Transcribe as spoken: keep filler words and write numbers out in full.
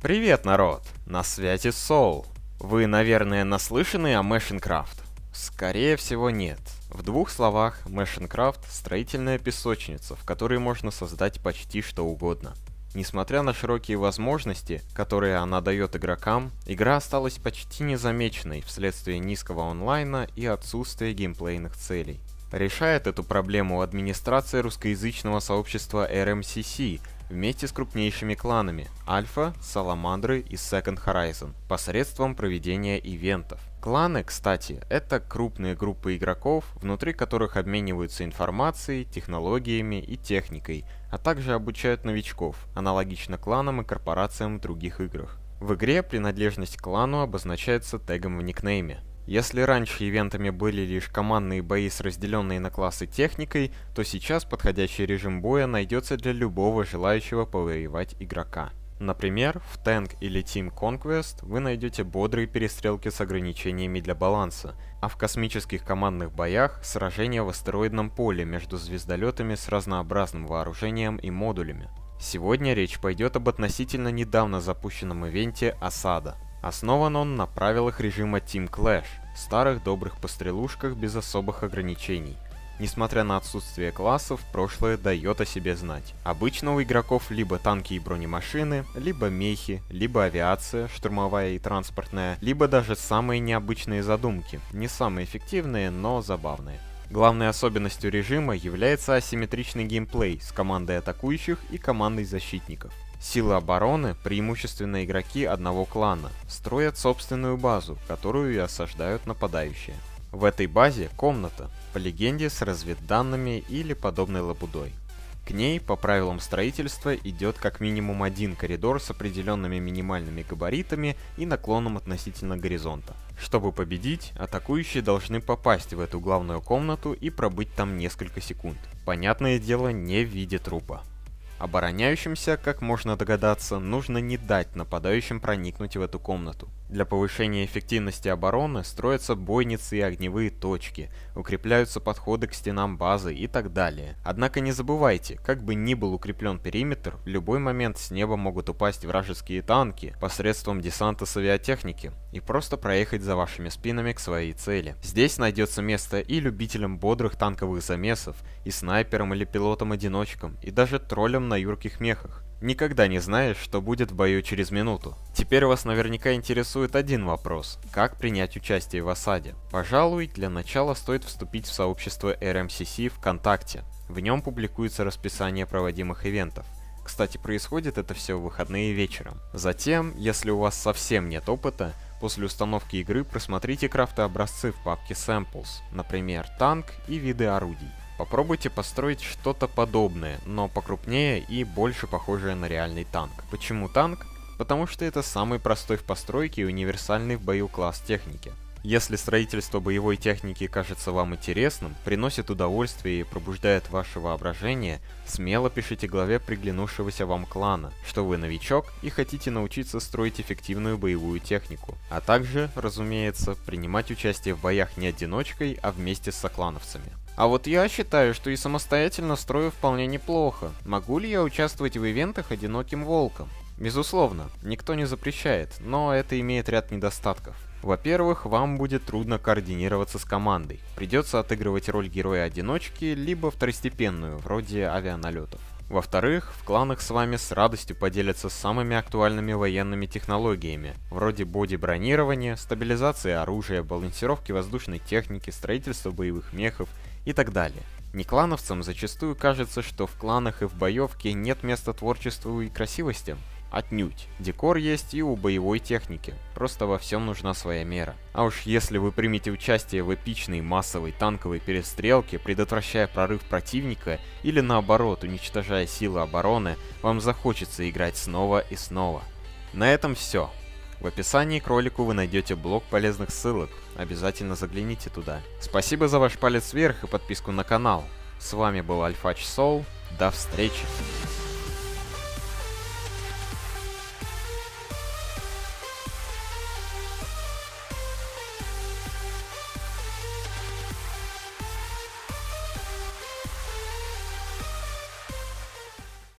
Привет, народ! На связи Soul. Вы, наверное, наслышаны о Мэшинкрафт? Скорее всего, нет. В двух словах, Мэшинкрафт — строительная песочница, в которой можно создать почти что угодно. Несмотря на широкие возможности, которые она дает игрокам, игра осталась почти незамеченной вследствие низкого онлайна и отсутствия геймплейных целей. Решает эту проблему администрация русскоязычного сообщества эр эм си си вместе с крупнейшими кланами Альфа, Саламандры и Second Horizon посредством проведения ивентов. Кланы, кстати, это крупные группы игроков, внутри которых обмениваются информацией, технологиями и техникой, а также обучают новичков, аналогично кланам и корпорациям в других играх. В игре принадлежность к клану обозначается тегом в никнейме. Если раньше ивентами были лишь командные бои с разделенной на классы техникой, то сейчас подходящий режим боя найдется для любого желающего повоевать игрока. Например, в Tank или Team Conquest вы найдете бодрые перестрелки с ограничениями для баланса, а в космических командных боях сражения в астероидном поле между звездолетами с разнообразным вооружением и модулями. Сегодня речь пойдет об относительно недавно запущенном ивенте «Осада». Основан он на правилах режима Team Clash, старых добрых пострелушках без особых ограничений. Несмотря на отсутствие классов, прошлое дает о себе знать. Обычно у игроков либо танки и бронемашины, либо мехи, либо авиация, штурмовая и транспортная, либо даже самые необычные задумки, не самые эффективные, но забавные. Главной особенностью режима является асимметричный геймплей с командой атакующих и командой защитников. Силы обороны, преимущественно игроки одного клана, строят собственную базу, которую и осаждают нападающие. В этой базе комната, по легенде с разведданными или подобной лабудой. К ней, по правилам строительства, идет как минимум один коридор с определенными минимальными габаритами и наклоном относительно горизонта. Чтобы победить, атакующие должны попасть в эту главную комнату и пробыть там несколько секунд. Понятное дело, не в виде трупа. Обороняющимся, как можно догадаться, нужно не дать нападающим проникнуть в эту комнату. Для повышения эффективности обороны строятся бойницы и огневые точки, укрепляются подходы к стенам базы и так далее. Однако не забывайте, как бы ни был укреплен периметр, в любой момент с неба могут упасть вражеские танки посредством десанта с авиатехники и просто проехать за вашими спинами к своей цели. Здесь найдется место и любителям бодрых танковых замесов, и снайперам или пилотам-одиночкам, и даже троллям на юрких мехах. Никогда не знаешь, что будет в бою через минуту. Теперь вас наверняка интересует один вопрос: как принять участие в осаде? Пожалуй, для начала стоит вступить в сообщество эр эм си си ВКонтакте. В нем публикуется расписание проводимых ивентов. Кстати, происходит это все в выходные вечером. Затем, если у вас совсем нет опыта, после установки игры просмотрите крафты-образцы в папке Samples, например, танк и виды орудий. Попробуйте построить что-то подобное, но покрупнее и больше похожее на реальный танк. Почему танк? Потому что это самый простой в постройке и универсальный в бою класс техники. Если строительство боевой техники кажется вам интересным, приносит удовольствие и пробуждает ваше воображение, смело пишите главе приглянувшегося вам клана, что вы новичок и хотите научиться строить эффективную боевую технику, а также, разумеется, принимать участие в боях не одиночкой, а вместе с соклановцами. А вот я считаю, что и самостоятельно строю вполне неплохо. Могу ли я участвовать в ивентах одиноким волком? Безусловно, никто не запрещает, но это имеет ряд недостатков. Во-первых, вам будет трудно координироваться с командой. Придется отыгрывать роль героя-одиночки, либо второстепенную, вроде авианалетов. Во-вторых, в кланах с вами с радостью поделятся самыми актуальными военными технологиями, вроде боди-бронирования, стабилизации оружия, балансировки воздушной техники, строительства боевых мехов и так далее. Неклановцам зачастую кажется, что в кланах и в боевке нет места творчеству и красивости. Отнюдь. Декор есть и у боевой техники, просто во всем нужна своя мера. А уж если вы примете участие в эпичной массовой танковой перестрелке, предотвращая прорыв противника или наоборот уничтожая силы обороны, вам захочется играть снова и снова. На этом все. В описании к ролику вы найдете блок полезных ссылок, обязательно загляните туда. Спасибо за ваш палец вверх и подписку на канал. С вами был Альфач Soul, до встречи!